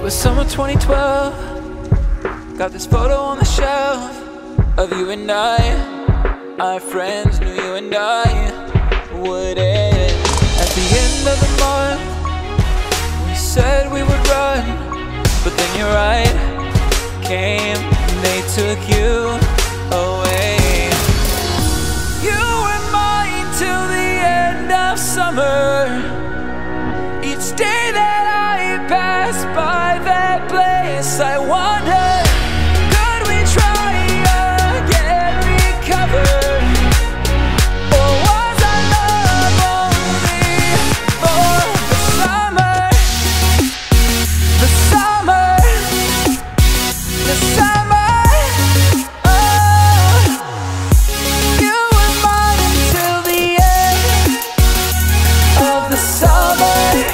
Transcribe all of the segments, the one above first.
was summer 2012. Got this photo on the shelf of you and I. Our friends knew you and I would end. At the end of the month, we said we would run, but then your right came and they took you away. You were mine till the end of summer. Each day that I pass by that place, I wonder, could we try again, recover? Or was our love only for the summer? The summer, the summer. Oh, you were mine until the end of the summer.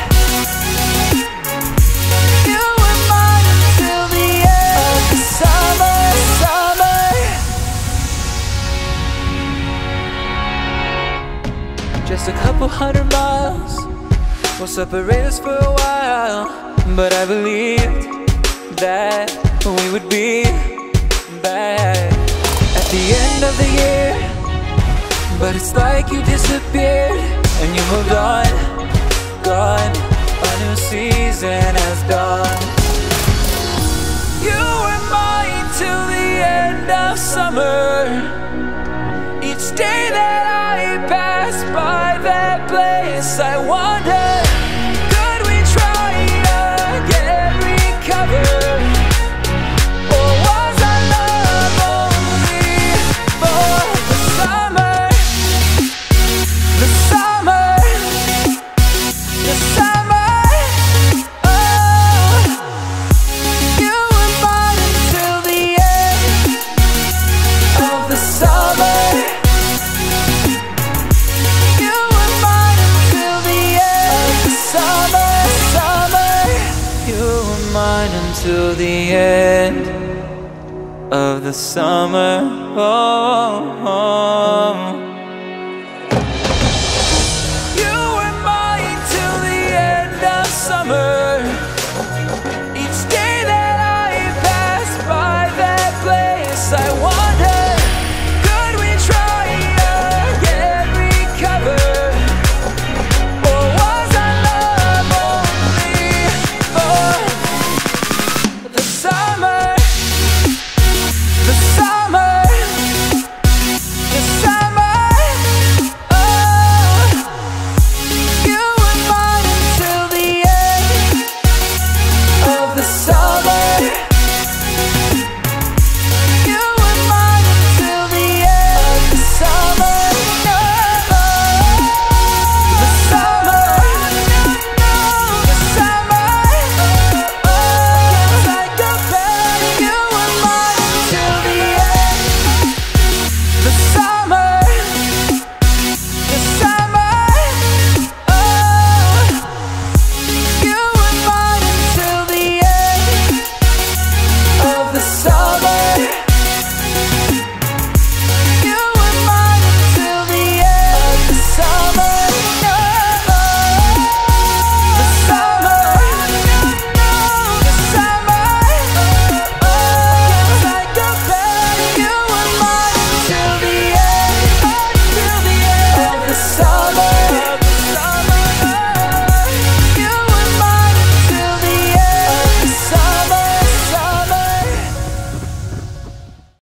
Just a couple 100 miles will separate us for a while, but I believed that we would be back at the end of the year. But it's like you disappeared and you moved on, gone. A new season has dawned. You were mine till the end of summer. Each day that I pass by that place, I wonder, could we try again, recover? Or was our love only for the summer? The summer, the summer. Oh, you were mine until the end of the summer. Until the end of the summer. Oh, oh.